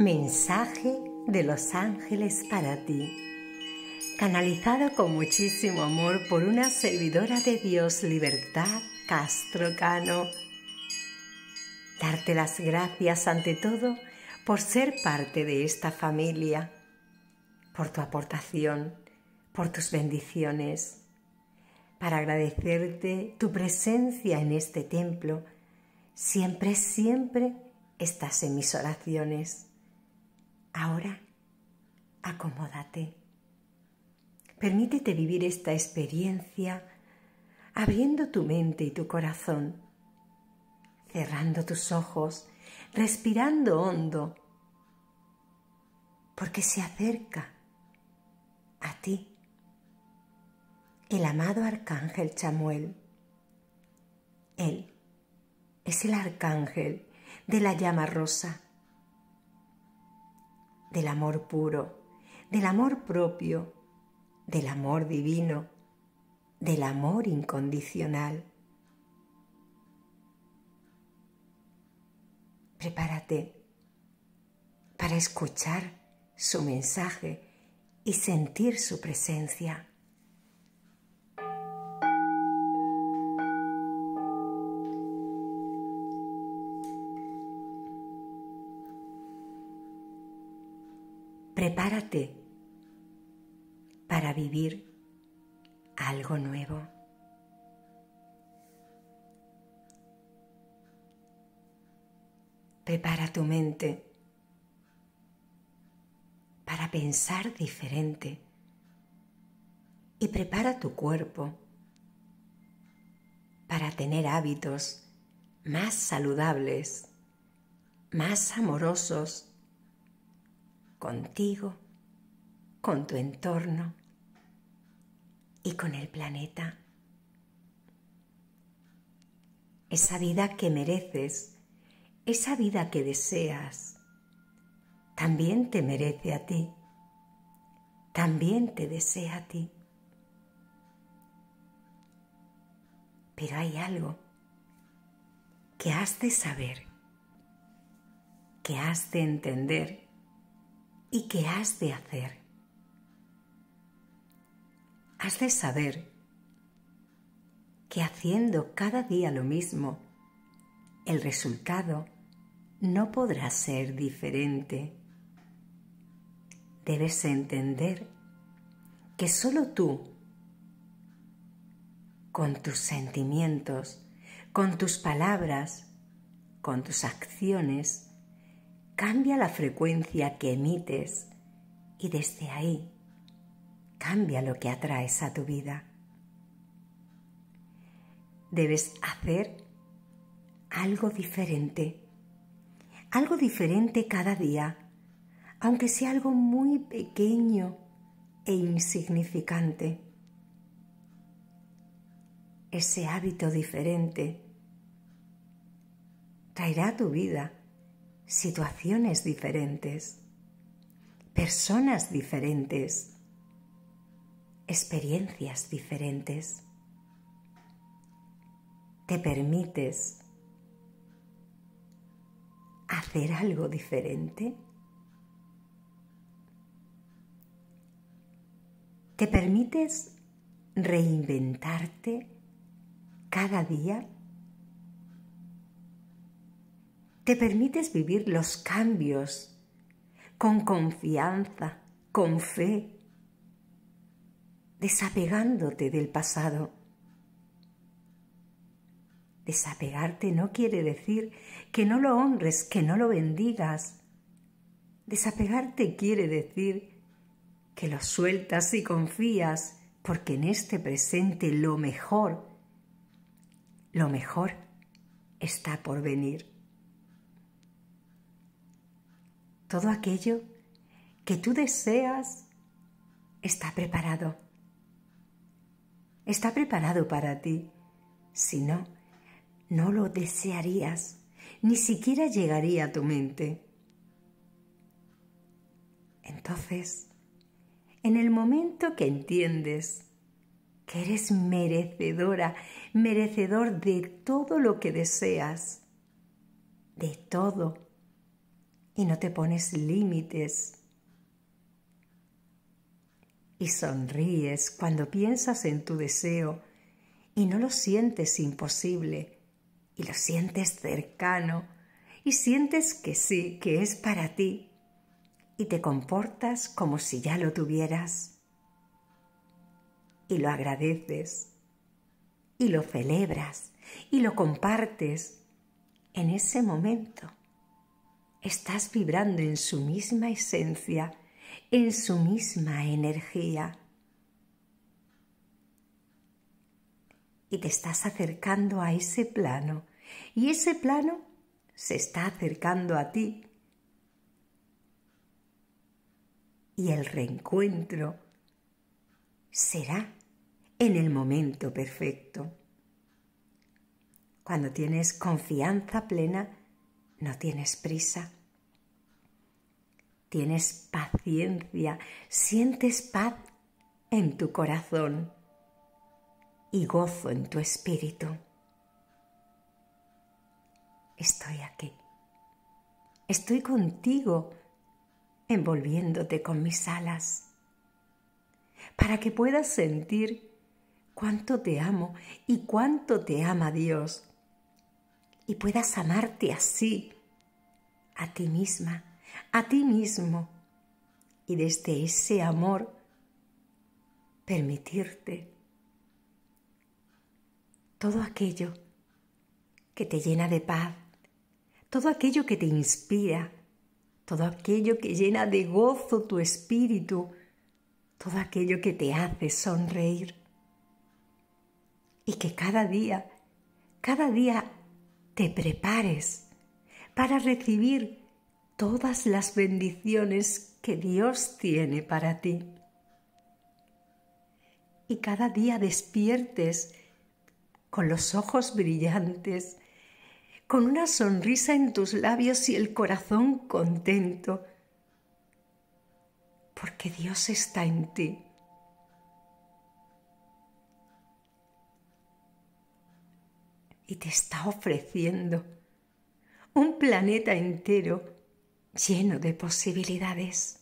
Mensaje de los ángeles para ti, canalizado con muchísimo amor por una servidora de Dios, Libertad Castro Cano. Darte las gracias ante todo por ser parte de esta familia, por tu aportación, por tus bendiciones, para agradecerte tu presencia en este templo. Siempre estás en mis oraciones. Ahora, acomódate. Permítete vivir esta experiencia abriendo tu mente y tu corazón, cerrando tus ojos, respirando hondo, porque se acerca a ti el amado Arcángel Chamuel. Él es el arcángel de la llama rosa, del amor puro, del amor propio, del amor divino, del amor incondicional. Prepárate para escuchar su mensaje y sentir su presencia. Prepárate para vivir algo nuevo. Prepara tu mente para pensar diferente y prepara tu cuerpo para tener hábitos más saludables, más amorosos, contigo, con tu entorno y con el planeta. Esa vida que mereces, esa vida que deseas, también te merece a ti, también te desea a ti. Pero hay algo que has de saber, que has de entender y que has de hacer. Has de saber que haciendo cada día lo mismo, el resultado no podrá ser diferente. Debes entender que solo tú, con tus sentimientos, con tus palabras, con tus acciones, cambia la frecuencia que emites y desde ahí cambia lo que atraes a tu vida. Debes hacer algo diferente cada día, aunque sea algo muy pequeño e insignificante. Ese hábito diferente traerá a tu vida situaciones diferentes, personas diferentes, experiencias diferentes. ¿Te permites hacer algo diferente? ¿Te permites reinventarte cada día? ¿Te permites vivir los cambios con confianza, con fe, desapegándote del pasado? Desapegarte no quiere decir que no lo honres, que no lo bendigas. Desapegarte quiere decir que lo sueltas y confías, porque en este presente lo mejor está por venir. Todo aquello que tú deseas está preparado. Está preparado para ti. Si no, no lo desearías, ni siquiera llegaría a tu mente. Entonces, en el momento que entiendes que eres merecedora, merecedor de todo lo que deseas, de todo, y no te pones límites. Y sonríes cuando piensas en tu deseo y no lo sientes imposible, y lo sientes cercano, y sientes que sí, que es para ti, y te comportas como si ya lo tuvieras. Y lo agradeces, y lo celebras, y lo compartes. En ese momento estás vibrando en su misma esencia, en su misma energía. Y te estás acercando a ese plano, y ese plano se está acercando a ti. Y el reencuentro será en el momento perfecto. Cuando tienes confianza plena, no tienes prisa. Tienes paciencia, sientes paz en tu corazón y gozo en tu espíritu. Estoy aquí. Estoy contigo, envolviéndote con mis alas, para que puedas sentir cuánto te amo y cuánto te ama Dios, y puedas amarte así, a ti misma, a ti mismo, y desde ese amor permitirte todo aquello que te llena de paz, todo aquello que te inspira, todo aquello que llena de gozo tu espíritu, todo aquello que te hace sonreír. Y que cada día te prepares para recibir todas las bendiciones que Dios tiene para ti. Y cada día despiertes con los ojos brillantes, con una sonrisa en tus labios y el corazón contento, porque Dios está en ti. Y te está ofreciendo un planeta entero lleno de posibilidades.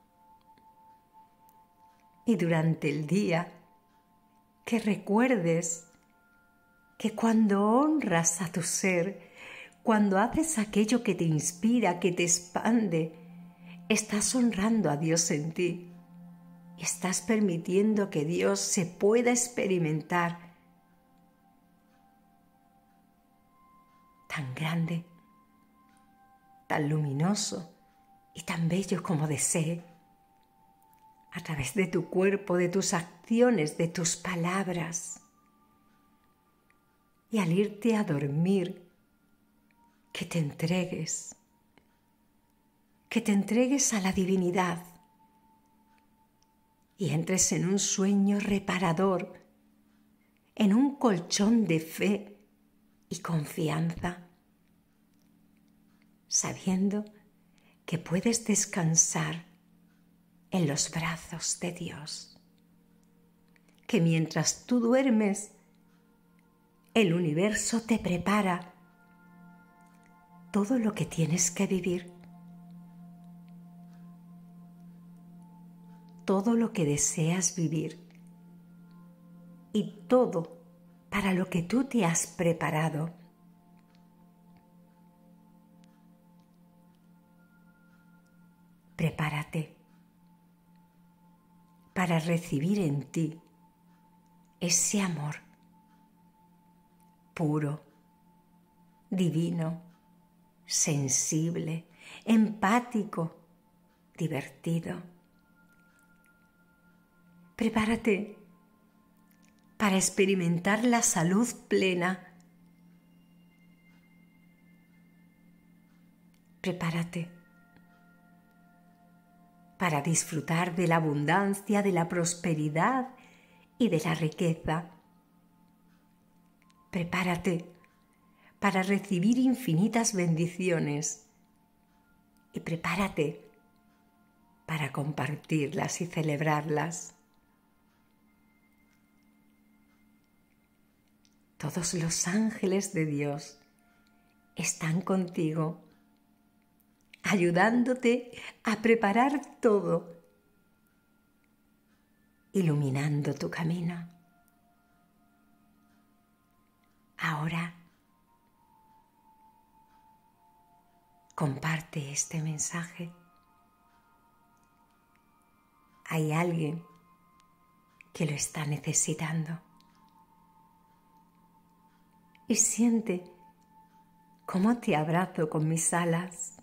Y durante el día, que recuerdes que cuando honras a tu ser, cuando haces aquello que te inspira, que te expande, estás honrando a Dios en ti y estás permitiendo que Dios se pueda experimentar tan grande, tan luminoso y tan bello como desee, a través de tu cuerpo, de tus acciones, de tus palabras. Y al irte a dormir, que te entregues a la divinidad y entres en un sueño reparador, en un colchón de fe y confianza, sabiendo que puedes descansar en los brazos de Dios, que mientras tú duermes, el universo te prepara todo lo que tienes que vivir, todo lo que deseas vivir y todo para lo que tú te has preparado. Prepárate para recibir en ti ese amor puro, divino, sensible, empático, divertido. Prepárate para experimentar la salud plena. Prepárate para disfrutar de la abundancia, de la prosperidad y de la riqueza. Prepárate para recibir infinitas bendiciones y prepárate para compartirlas y celebrarlas. Todos los ángeles de Dios están contigo, ayudándote a preparar todo, iluminando tu camino. Ahora, comparte este mensaje. Hay alguien que lo está necesitando. Y siente cómo te abrazo con mis alas.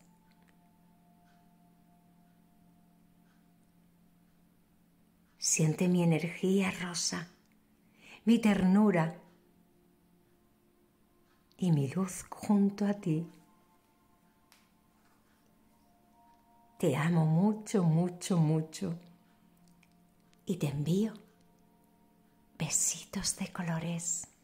Siente mi energía rosa, mi ternura y mi luz junto a ti. Te amo mucho, mucho, mucho. Y te envío besitos de colores.